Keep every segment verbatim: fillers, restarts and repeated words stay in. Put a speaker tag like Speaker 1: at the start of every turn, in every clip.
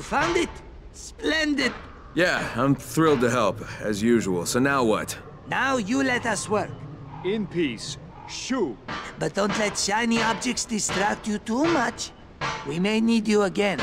Speaker 1: found it? Splendid!
Speaker 2: Yeah, I'm thrilled to help, as usual. So now what?
Speaker 1: Now you let us work.
Speaker 3: In peace. Shoo!
Speaker 1: But don't let shiny objects distract you too much. We may need you again.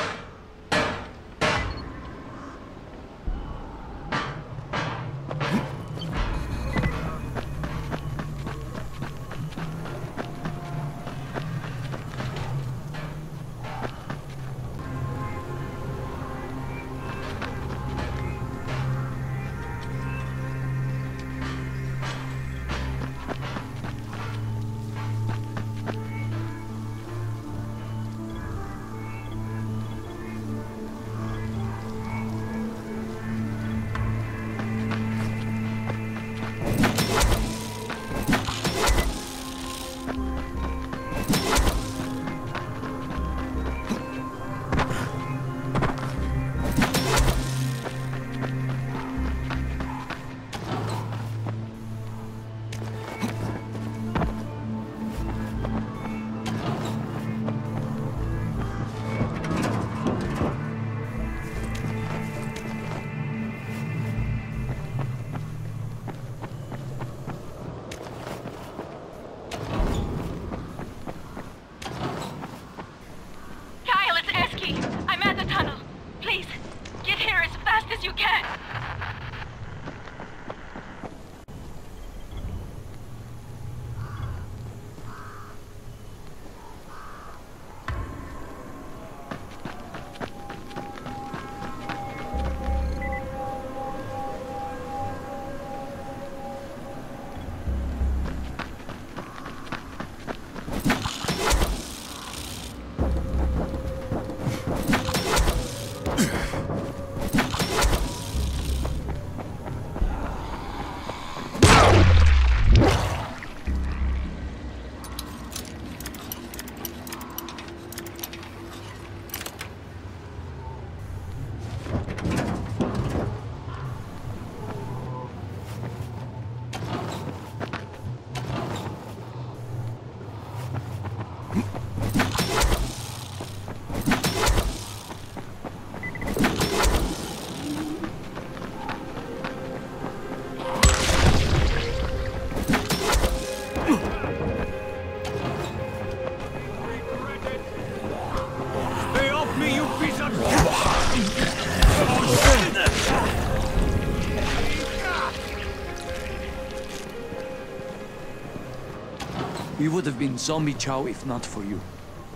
Speaker 4: We would have been zombie chow if not for you.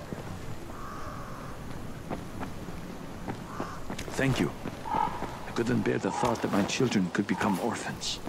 Speaker 4: Thank you. I couldn't bear the thought that my children could become orphans.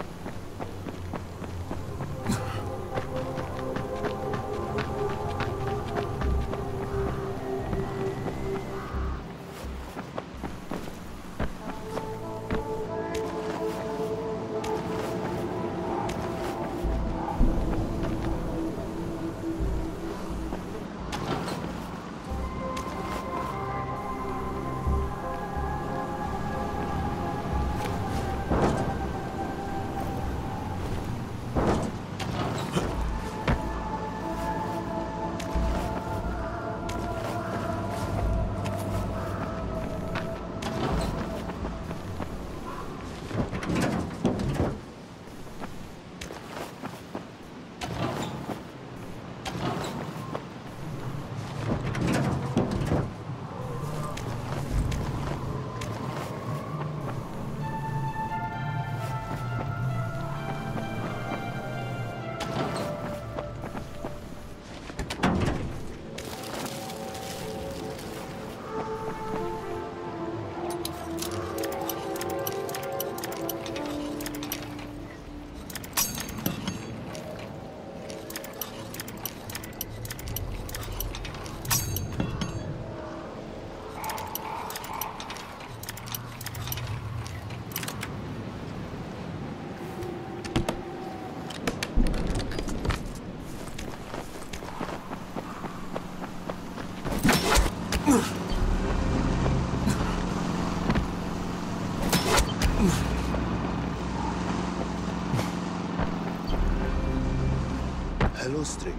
Speaker 5: Hello, stranger.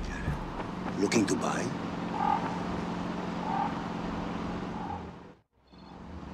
Speaker 5: Looking to buy?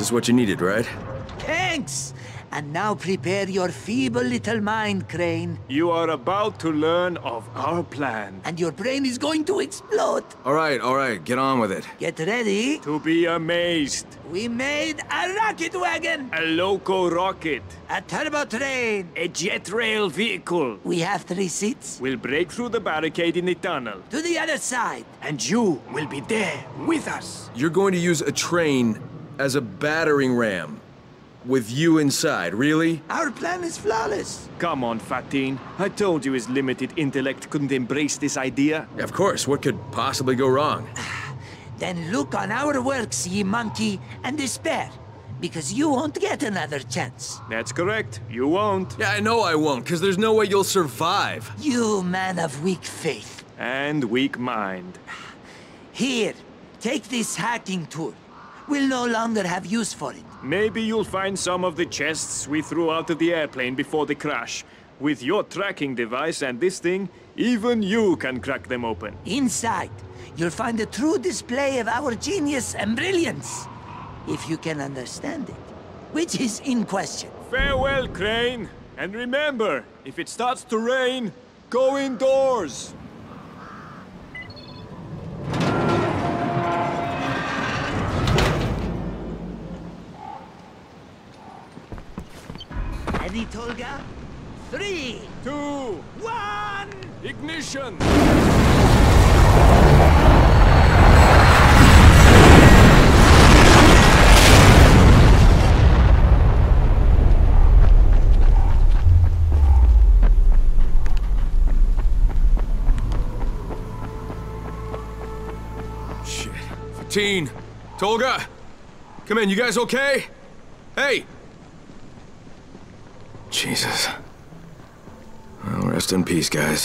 Speaker 2: is what you needed, right?
Speaker 1: Thanks! And now prepare your feeble little mind, Crane.
Speaker 3: You are about to learn of our plan.
Speaker 1: And your brain is going to explode.
Speaker 2: All right, all right, get on with it.
Speaker 1: Get ready.
Speaker 3: To be amazed.
Speaker 1: We made a rocket wagon.
Speaker 3: A loco rocket.
Speaker 1: A turbo train.
Speaker 3: A jet rail vehicle.
Speaker 1: We have three seats.
Speaker 3: We'll break through the barricade in the tunnel.
Speaker 1: To the other side.
Speaker 3: And you will be there with us.
Speaker 2: You're going to use a train as a battering ram. With you inside, really?
Speaker 1: Our plan is flawless.
Speaker 3: Come on, Fatin. I told you his limited intellect couldn't embrace this idea.
Speaker 2: Of course, what could possibly go wrong?
Speaker 1: Then look on our works, ye monkey, and despair. Because you won't get another chance.
Speaker 3: That's correct. You won't.
Speaker 2: Yeah, I know I won't, because there's no way you'll survive.
Speaker 1: You man of weak faith.
Speaker 3: And weak mind.
Speaker 1: Here, take this hacking tool. We'll no longer have use for it.
Speaker 3: Maybe you'll find some of the chests we threw out of the airplane before the crash. With your tracking device and this thing, even you can crack them open.
Speaker 1: Inside, you'll find a true display of our genius and brilliance. If you can understand it, which is in question.
Speaker 3: Farewell, Crane. And remember, if it starts to rain, go indoors.
Speaker 1: Ready, Tolga? Three,
Speaker 3: Two,
Speaker 1: one!
Speaker 3: ignition!
Speaker 2: Shit. Fatin! Tolga! Come in, you guys okay? Hey! Jesus. Well, rest in peace, guys.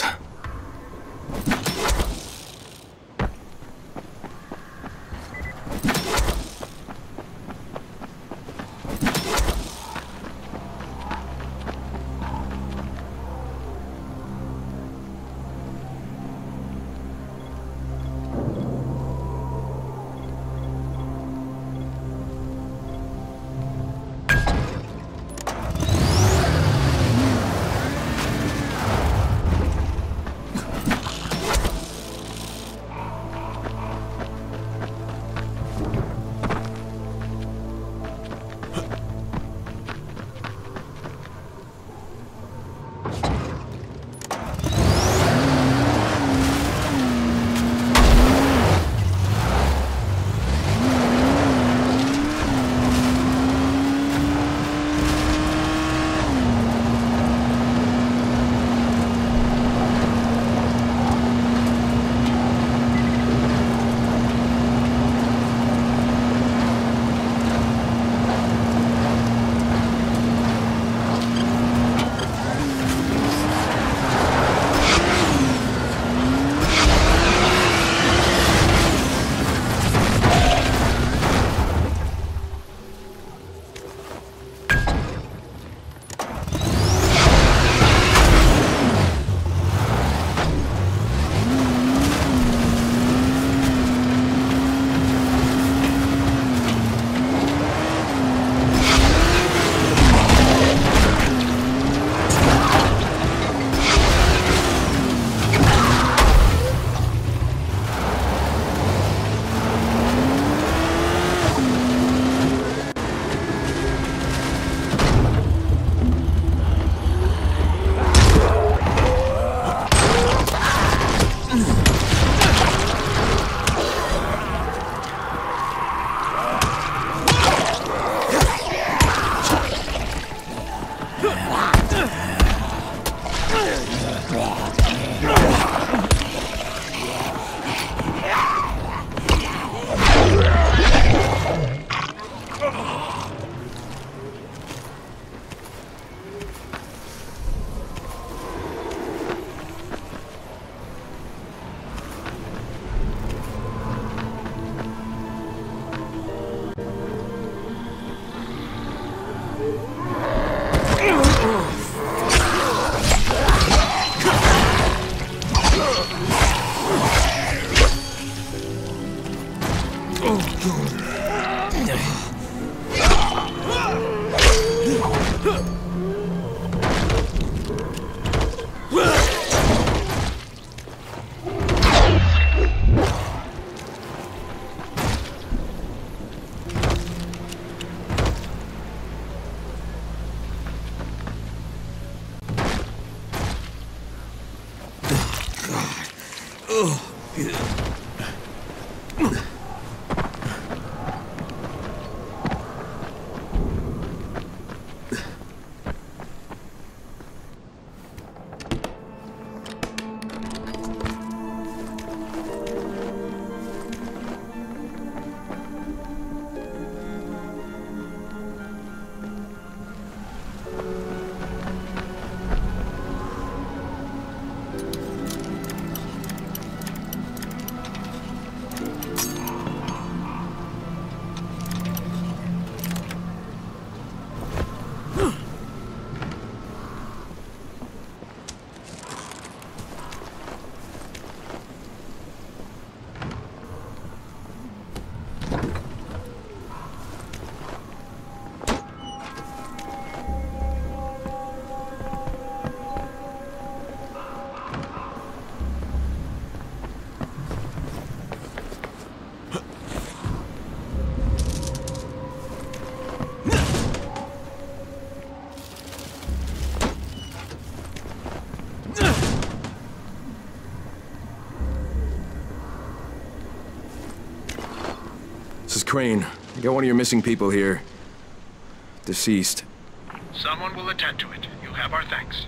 Speaker 2: This is Crane. I got one of your missing people here. Deceased.
Speaker 5: Someone will attend to it. You have our thanks.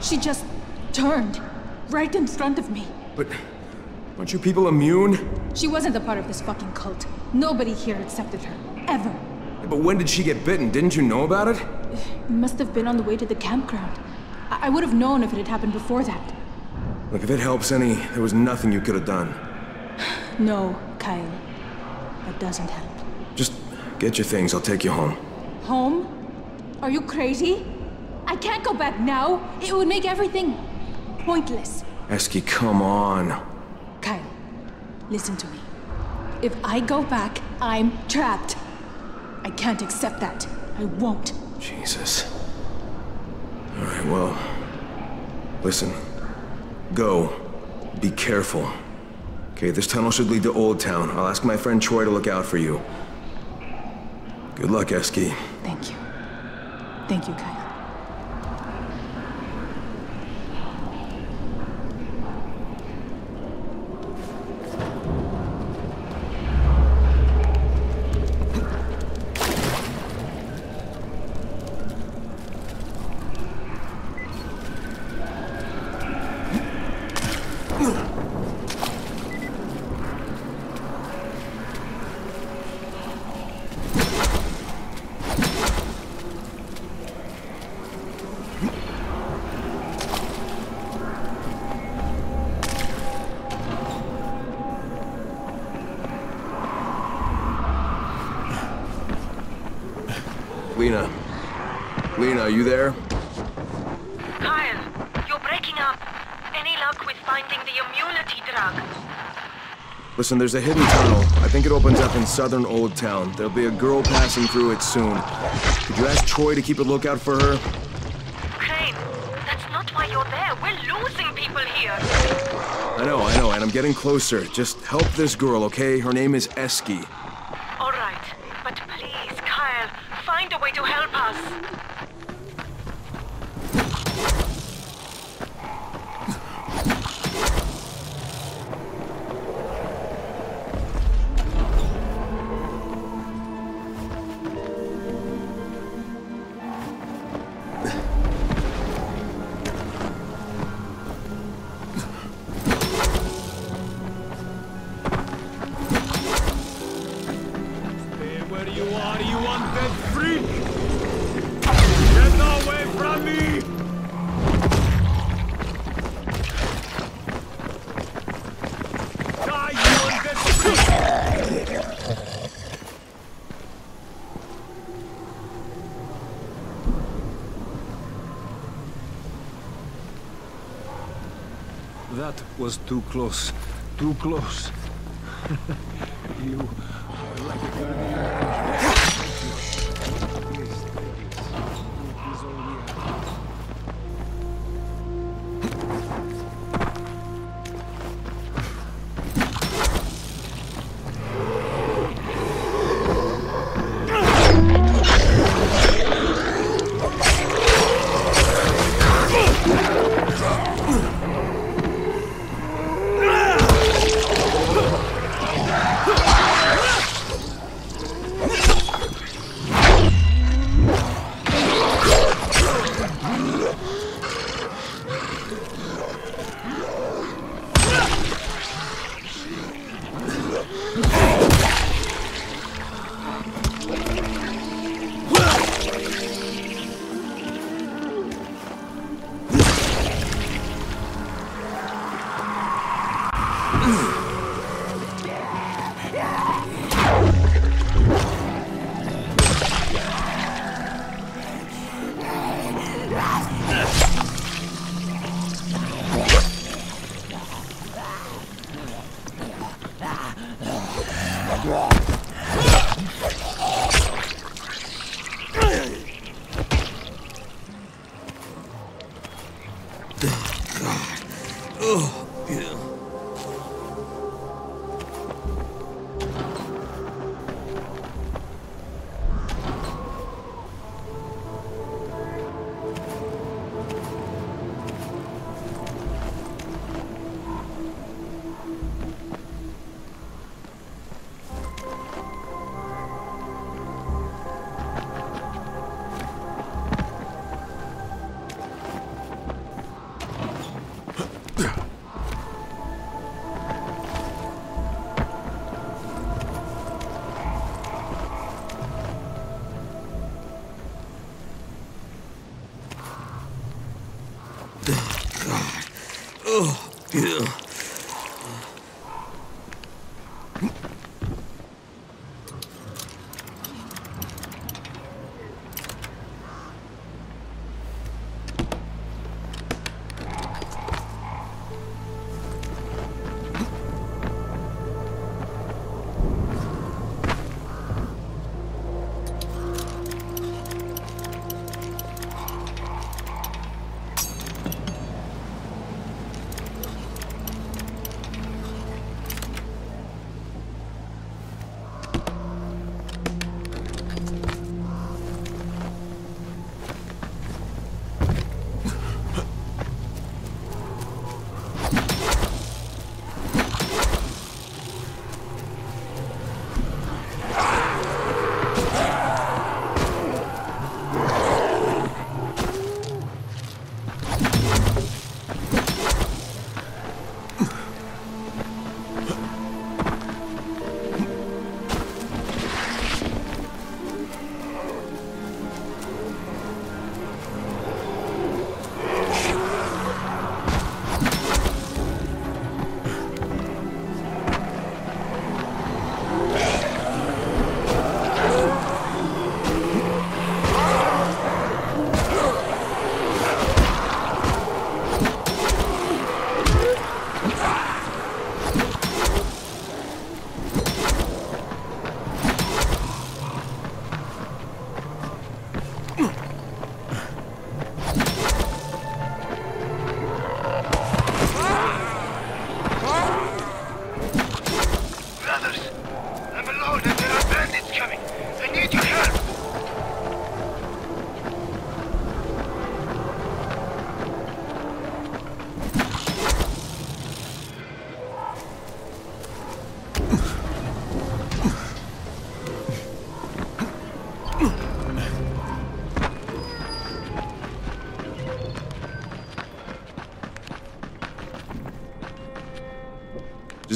Speaker 6: She just turned right in front of me.
Speaker 2: But aren't you people immune?
Speaker 6: She wasn't a part of this fucking cult. Nobody here accepted her. Ever.
Speaker 2: Yeah, but when did she get bitten? Didn't you know about it?
Speaker 6: It must have been on the way to the campground. I, I would have known if it had happened before that.
Speaker 2: Look, if it helps any, there was nothing you could have done.
Speaker 6: No, Kyle. That doesn't help.
Speaker 2: Just get your things, I'll take you home.
Speaker 6: Home? Are you crazy? I can't go back now. It would make everything pointless.
Speaker 2: Eski, come on.
Speaker 6: Kyle, listen to me. If I go back, I'm trapped. I can't accept that. I won't.
Speaker 2: Jesus. All right, well, listen. Go. Be careful. Okay, this tunnel should lead to Old Town. I'll ask my friend Troy to look out for you. Good luck, Eski.
Speaker 6: Thank you. Thank you, Kyle.
Speaker 2: Lena. Lena, are you there?
Speaker 7: Kyle, you're breaking up. Any luck with finding the immunity drug?
Speaker 2: Listen, there's a hidden tunnel. I think it opens up in southern Old Town. There'll be a girl passing through it soon. Could you ask Troy to keep a lookout for her?
Speaker 7: Crane, that's not why you're there. We're losing people here.
Speaker 2: I know, I know, and I'm getting closer. Just help this girl, okay? Her name is Eski.
Speaker 7: All right, but please, Kyle, find a way to help us.
Speaker 4: That was too close. Too close. You are like a guardian.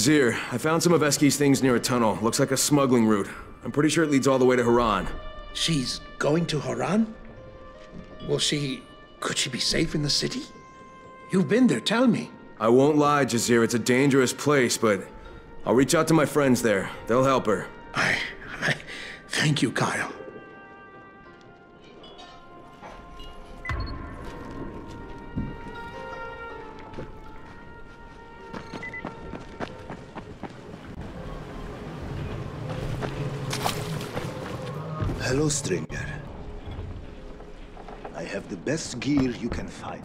Speaker 2: Jazeer. I found some of Eski's things near a tunnel. Looks like a smuggling route. I'm pretty sure it leads all the way to Haran.
Speaker 5: She's going to Haran? Will she... could she be safe in the city? You've been there, tell me.
Speaker 2: I won't lie, Jazeer. It's a dangerous place, but I'll reach out to my friends there. They'll help her.
Speaker 5: I... I... Thank you, Kyle.
Speaker 8: Hello, stranger. I have the best gear you can find.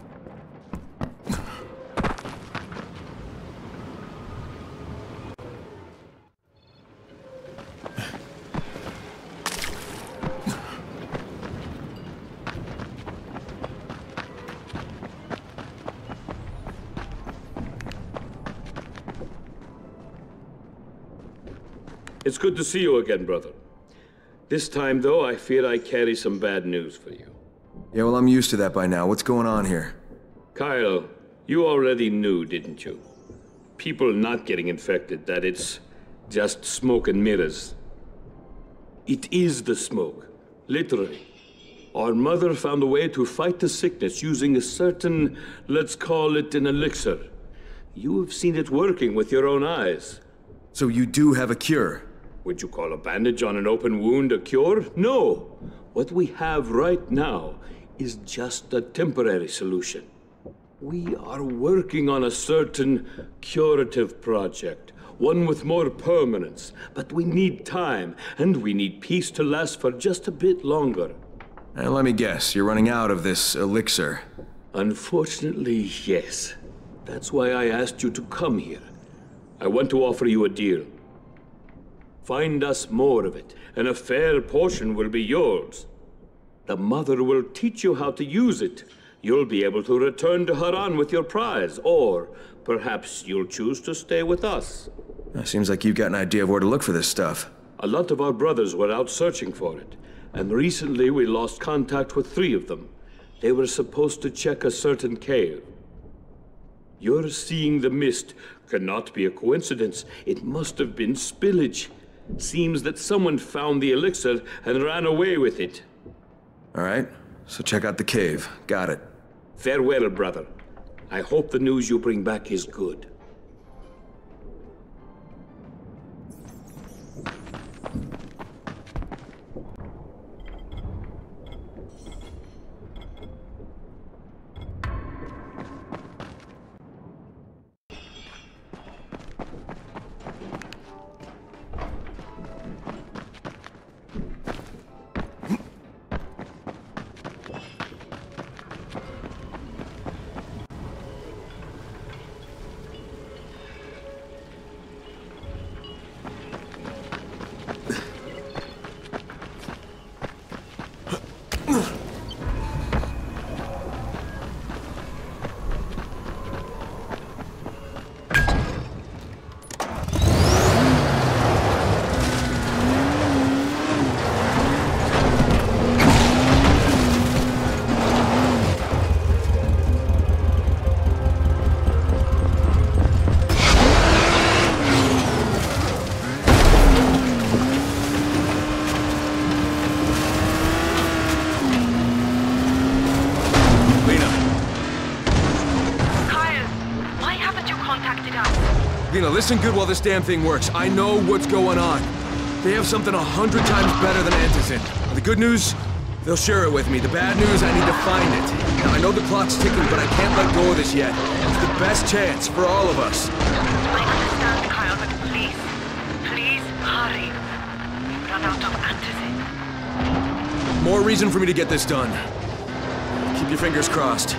Speaker 9: It's good to see you again, brother. This time, though, I fear I carry some bad news for you.
Speaker 2: Yeah, well, I'm used to that by now. What's going on here?
Speaker 9: Kyle, you already knew, didn't you? People not getting infected, that it's just smoke and mirrors. It is the smoke, literally. Our mother found a way to fight the sickness using a certain, let's call it an elixir. You have seen it working with your own eyes.
Speaker 2: So you do have a cure?
Speaker 9: Would you call a bandage on an open wound a cure? No. What we have right now is just a temporary solution. We are working on a certain curative project, one with more permanence, but we need time, and we need peace to last for just a bit longer.
Speaker 2: And let me guess, you're running out of this elixir.
Speaker 9: Unfortunately, yes. That's why I asked you to come here. I want to offer you a deal. Find us more of it, and a fair portion will be yours. The Mother will teach you how to use it. You'll be able to return to Haran with your prize, or perhaps you'll choose to stay with us.
Speaker 2: It seems like you've got an idea of where to look for this stuff.
Speaker 9: A lot of our brothers were out searching for it, and recently we lost contact with three of them. They were supposed to check a certain cave. Your seeing the mist cannot be a coincidence. It must have been spillage. Seems that someone found the elixir and ran away with it.
Speaker 2: All right, so check out the cave. Got it.
Speaker 9: Farewell, brother. I hope the news you bring back is good.
Speaker 2: Lena, listen good while this damn thing works. I know what's going on. They have something a hundred times better than Antizin. The good news, they'll share it with me. The bad news, I need to find it. Now, I know the clock's ticking, but I can't let go of this yet. It's the best chance for all of us.
Speaker 7: I understand, Kyle, but please, please hurry. We've run out of Antizin.
Speaker 2: More reason for me to get this done. Keep your fingers crossed.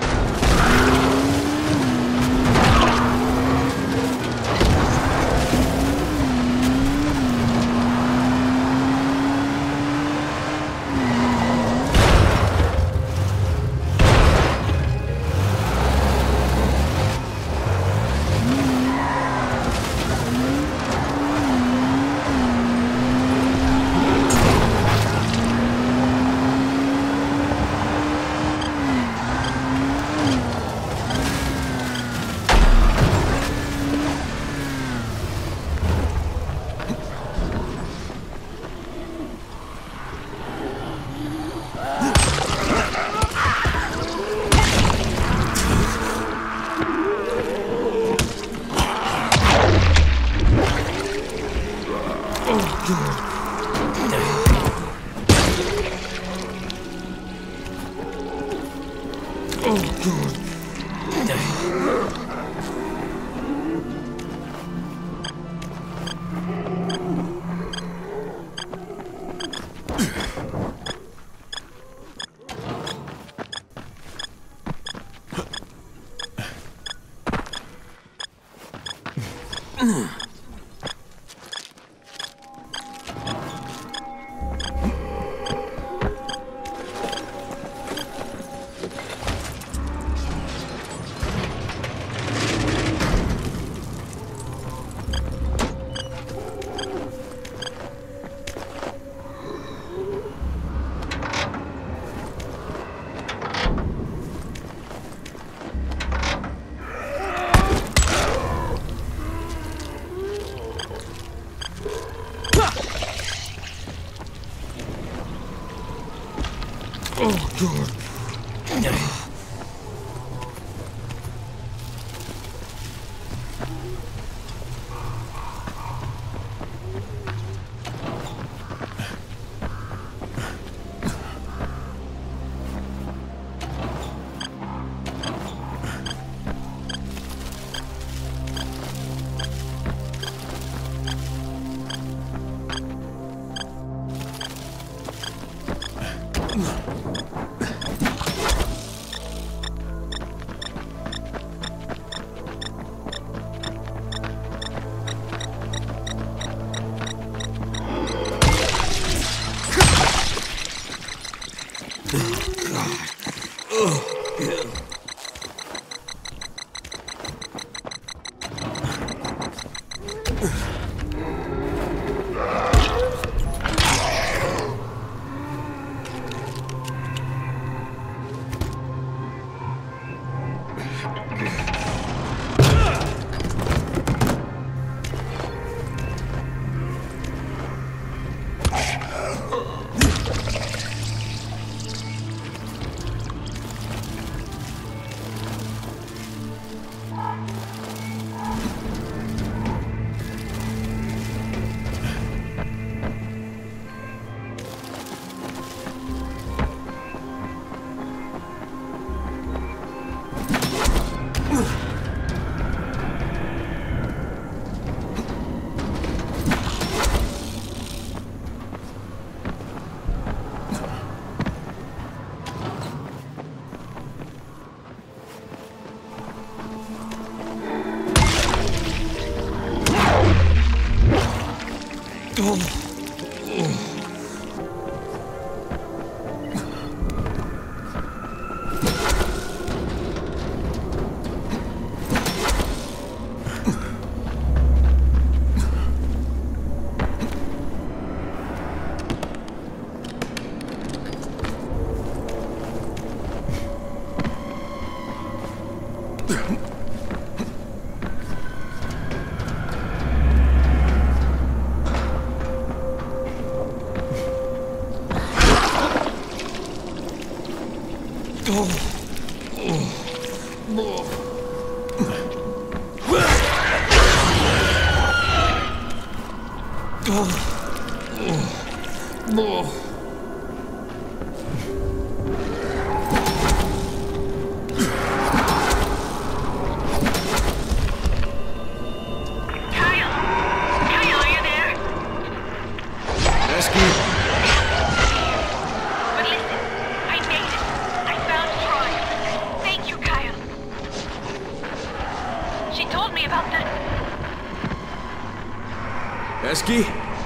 Speaker 2: Esky?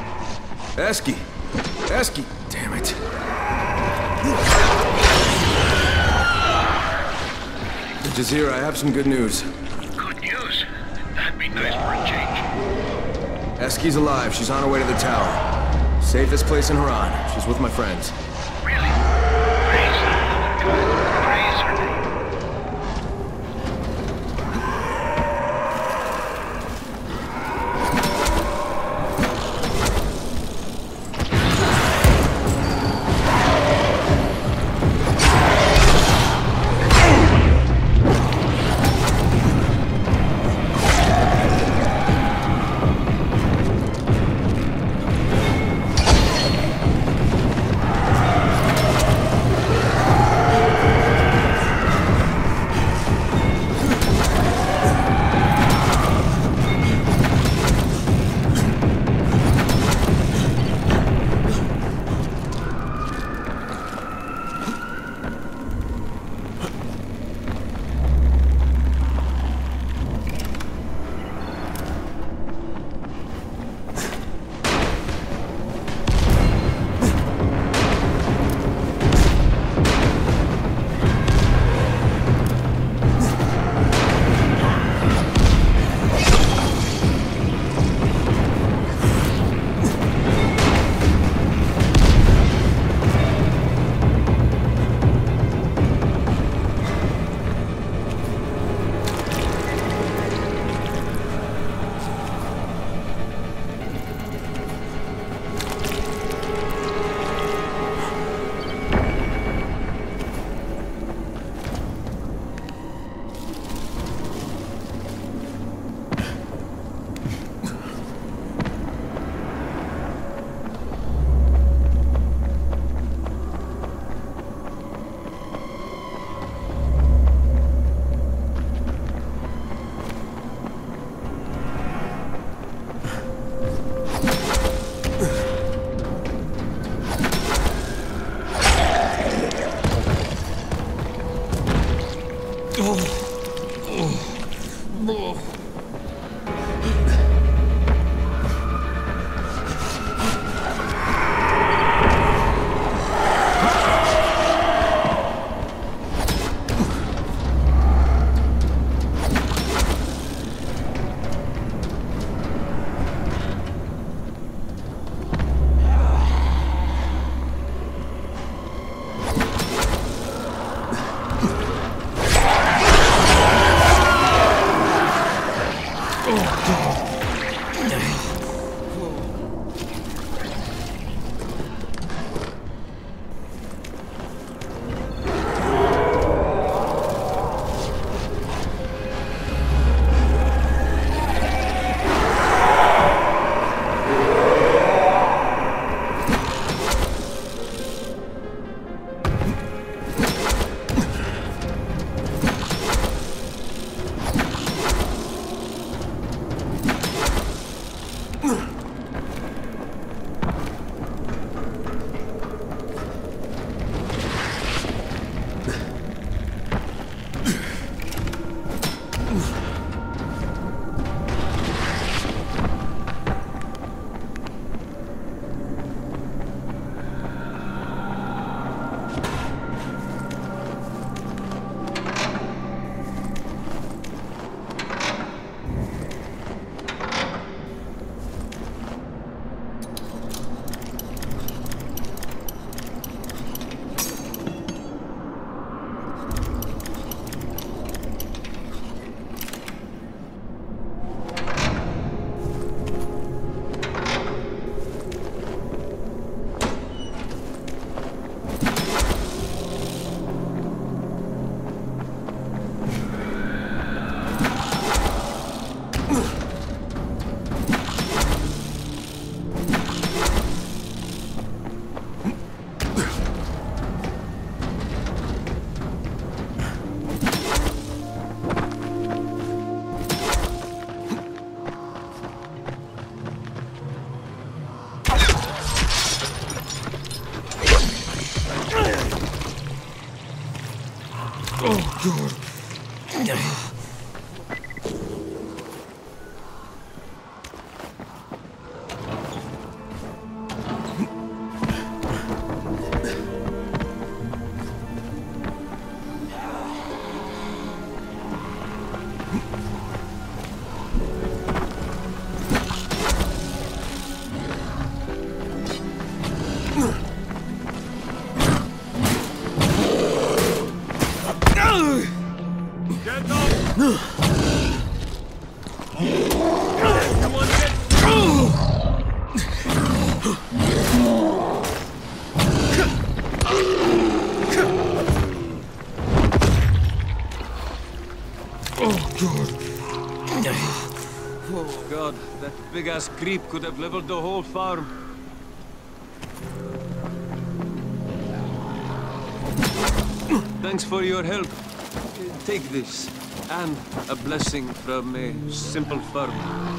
Speaker 2: Esky? Esky? Damn it. Jazeera, I have some good news.
Speaker 10: Good news? That'd be nice for a change.
Speaker 2: Esky's alive. She's on her way to the tower. Safest place in Harran. She's with my friends.
Speaker 10: Really? Praise the God. Praise her name.
Speaker 2: Oh, God.
Speaker 11: Oh, God, that big-ass creep could have leveled the whole farm. Thanks for your help. Take this, and a blessing from a simple farmer.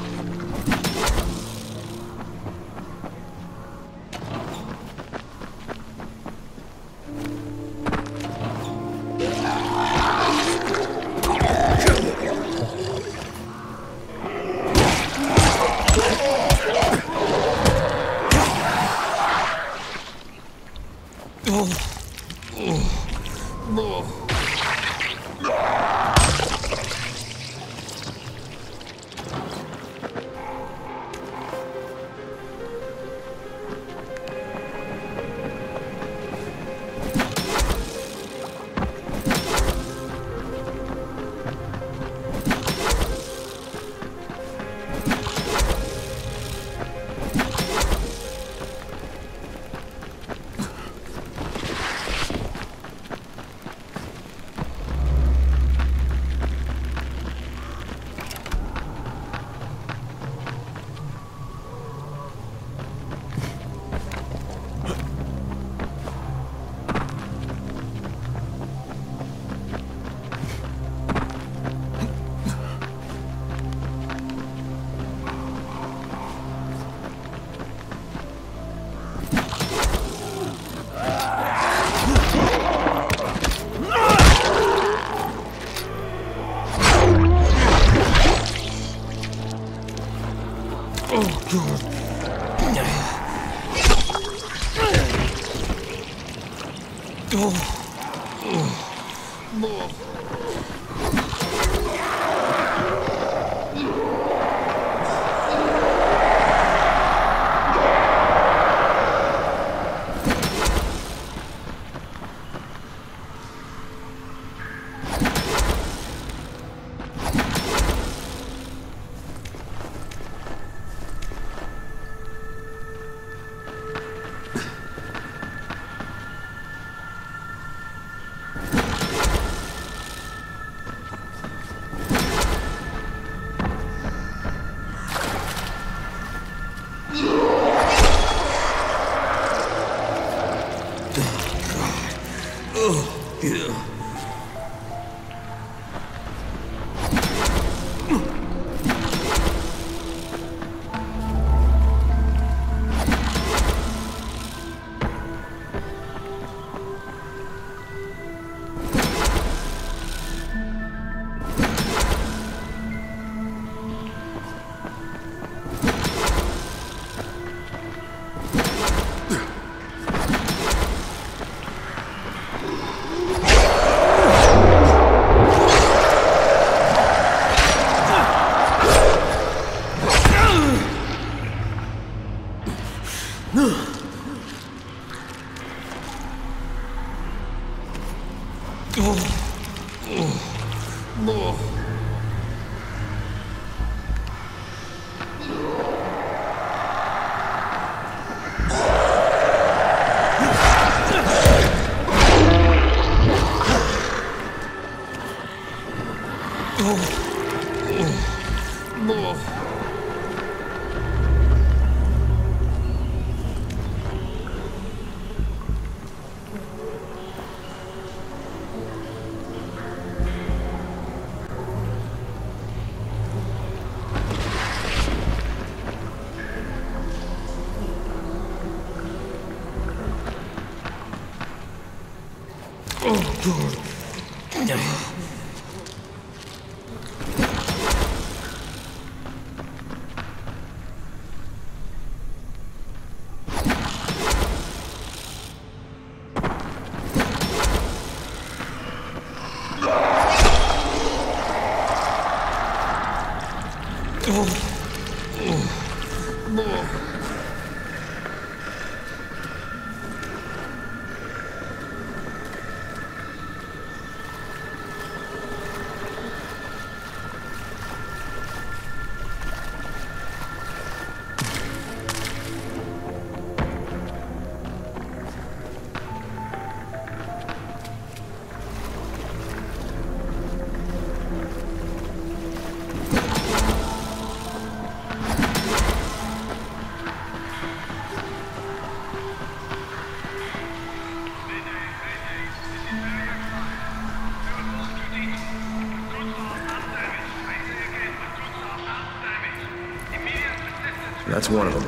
Speaker 2: That's one of them.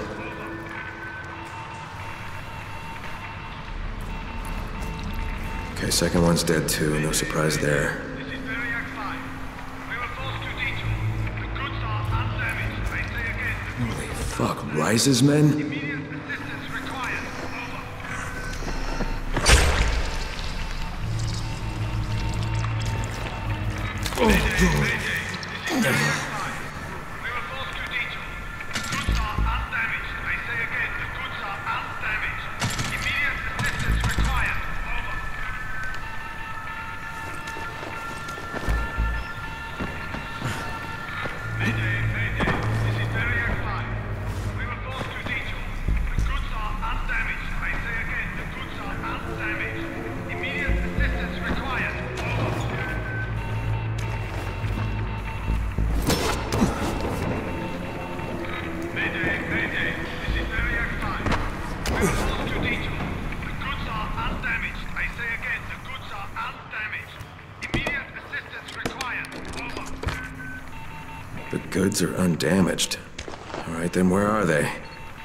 Speaker 2: Okay, second one's dead too. No surprise there. Holy fuck, Rise's men? The goods are undamaged. All right, then where are they?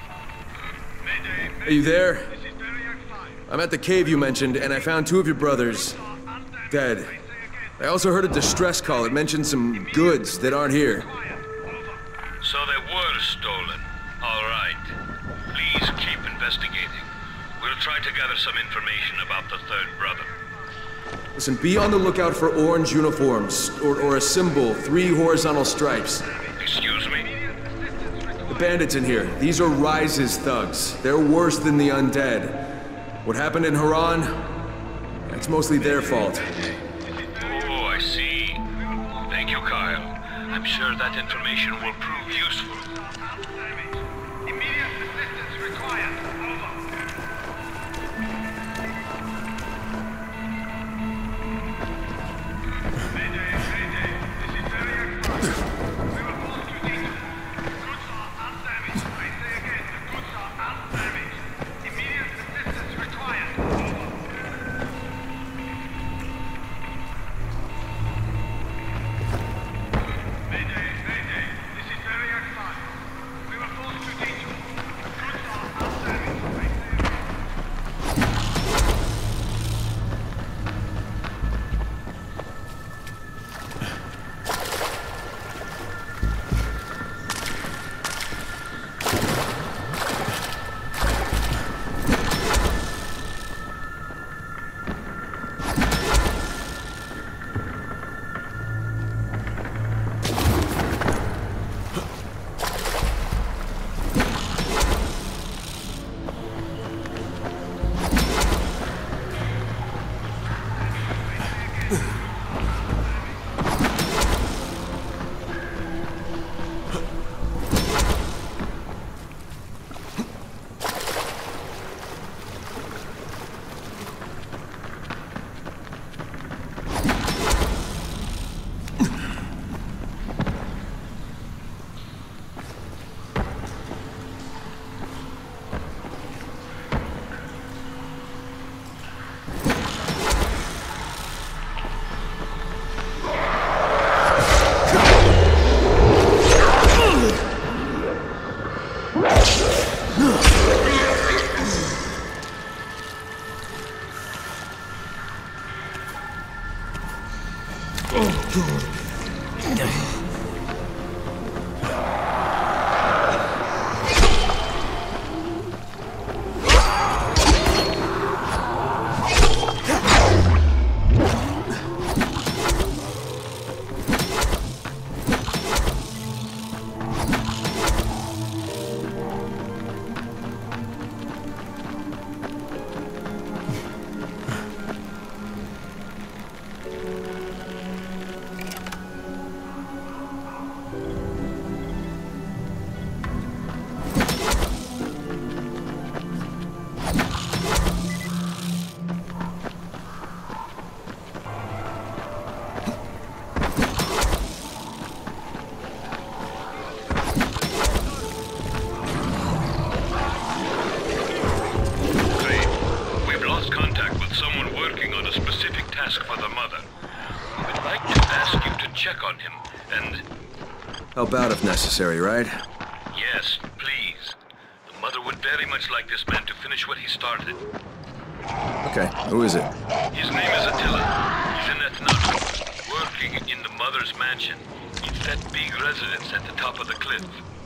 Speaker 2: Are you there? I'm at the cave you mentioned, and I found two of your brothers dead. I also heard a distress call. It mentioned some goods that aren't here.
Speaker 10: So they were stolen. All right. Please keep investigating. We'll try to gather some information about the third brother.
Speaker 2: Listen, be on the lookout for orange uniforms, or, or a symbol, three horizontal stripes.
Speaker 10: Excuse me?
Speaker 2: The bandits in here, these are Rise's thugs. They're worse than the undead. What happened in Haran? It's mostly their fault.
Speaker 10: Oh, I see. Thank you, Kyle. I'm sure that information will prove useful. Immediate assistance required.
Speaker 2: Help out if necessary, right?
Speaker 10: Yes, please. The mother would very much like this man to finish what he started.
Speaker 2: Okay, who is it?
Speaker 10: His name is Attila. He's in Ethnat, working in the mother's mansion. It's that big residence at the top of the cliff.